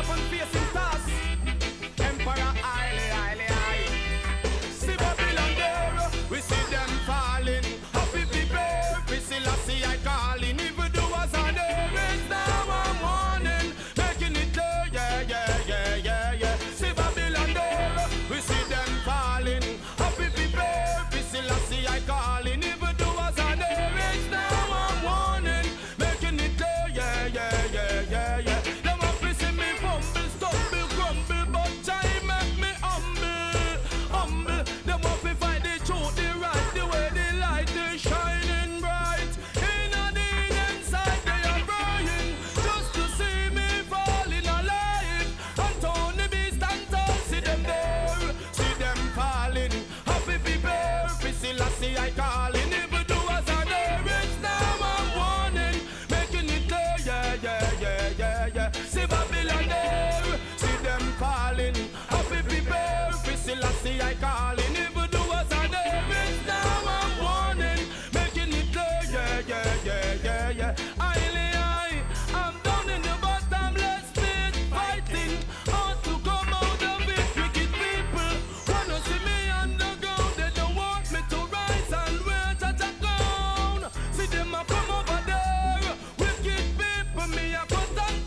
up and facing toss. Emperor highly, highly high. See Babylon there, we see them falling. Happy people, we see Lassie I calling. Even do us on there is now I'm warning. Making it clear, yeah, yeah, yeah, yeah, yeah. See Babylon there, we see them falling. Happy people, we see Lassie I calling. Even do us on there is now I'm warning. Making it clear, yeah, yeah, yeah, yeah, yeah. Them up to see me fumble, stumble, crumble, but I make me humble, humble. Them up to find the truth, the right, the way the light is shining bright. In the inside they are burning, just to see me falling alive. And Tony Beast and Tom, see them there, see them falling. Happy people, we see Lassie I calling. Even do us on there, it's now I'm warning. Making it clear, yeah, yeah, yeah, yeah, yeah. See Babylon there, see them falling. Happy people, we see Lassie I calling. Even do us on there, it's now I'm warning. Making it clear, yeah, yeah, yeah, yeah, yeah. Highly high, I'm down in the bottomless pit, fighting hard to come out of it. Wicked people wanna see me underground. They don't want me to rise and wait at a ground. See them a come over there. Wicked people, me a cut and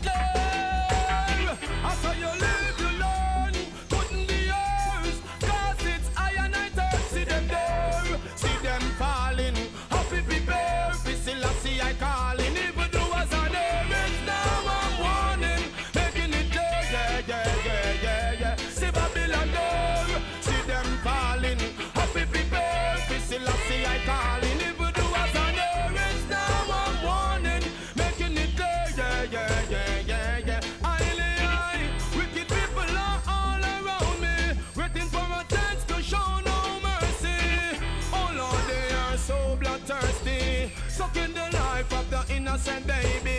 clear. I saw you live, you learn. Couldn't be yours, cause it's I and I turn. See them there, see them falling. Happy people, we see Lassie I calling. Even do us on there, it's now I'm warning. Making it clear, yeah, yeah, yeah, yeah, yeah. See Babylon there, see them falling. Happy people, we see Lassie I calling. Even do us on there, it's now I'm warning. Making it clear, yeah, yeah, yeah, yeah, yeah. Highly high, wicked people are all around me, waiting for a chance to show no mercy. Oh Lord, they are so bloodthirsty, sucking the life of the innocent baby.